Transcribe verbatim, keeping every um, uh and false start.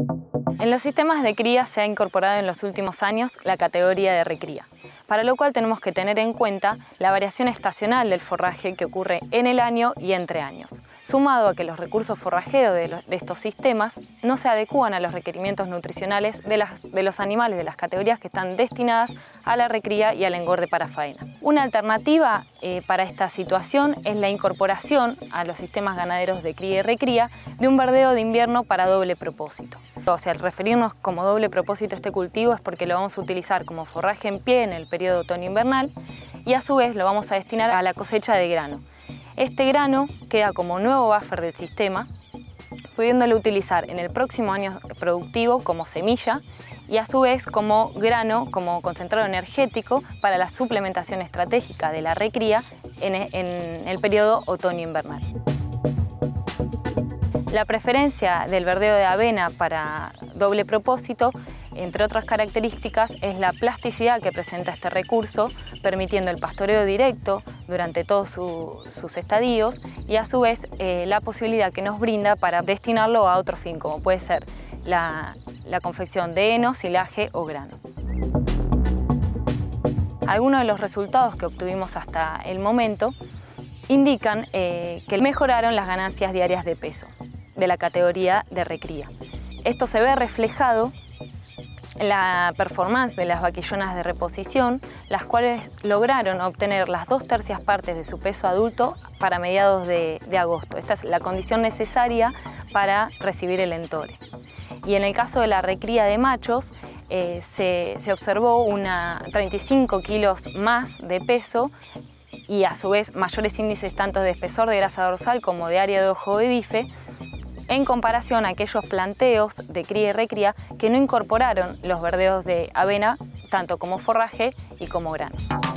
En los sistemas de cría se ha incorporado en los últimos años la categoría de recría, para lo cual tenemos que tener en cuenta la variación estacional del forraje que ocurre en el año y entre años, sumado a que los recursos forrajeros de, los, de estos sistemas no se adecúan a los requerimientos nutricionales de, las, de los animales de las categorías que están destinadas a la recría y al engorde para faena. Una alternativa eh, para esta situación es la incorporación a los sistemas ganaderos de cría y recría de un verdeo de invierno para doble propósito. O sea, al referirnos como doble propósito a este cultivo es porque lo vamos a utilizar como forraje en pie en el periodo otoño-invernal y a su vez lo vamos a destinar a la cosecha de grano. Este grano queda como nuevo buffer del sistema, pudiéndolo utilizar en el próximo año productivo como semilla y a su vez como grano, como concentrado energético para la suplementación estratégica de la recría en, en el periodo otoño-invernal. La preferencia del verdeo de avena para doble propósito, entre otras características, es la plasticidad que presenta este recurso, permitiendo el pastoreo directo durante todos su, sus estadios y a su vez eh, la posibilidad que nos brinda para destinarlo a otro fin, como puede ser la, la confección de heno, silaje o grano. Algunos de los resultados que obtuvimos hasta el momento indican eh, que mejoraron las ganancias diarias de peso de la categoría de recría. Esto se ve reflejado en la performance de las vaquillonas de reposición, las cuales lograron obtener las dos tercias partes de su peso adulto para mediados de, de agosto. Esta es la condición necesaria para recibir el entore. Y en el caso de la recría de machos, eh, se, se observó una treinta y cinco kilos más de peso y a su vez mayores índices tanto de espesor de grasa dorsal como de área de ojo de bife, en comparación a aquellos planteos de cría y recría que no incorporaron los verdeos de avena tanto como forraje y como grano.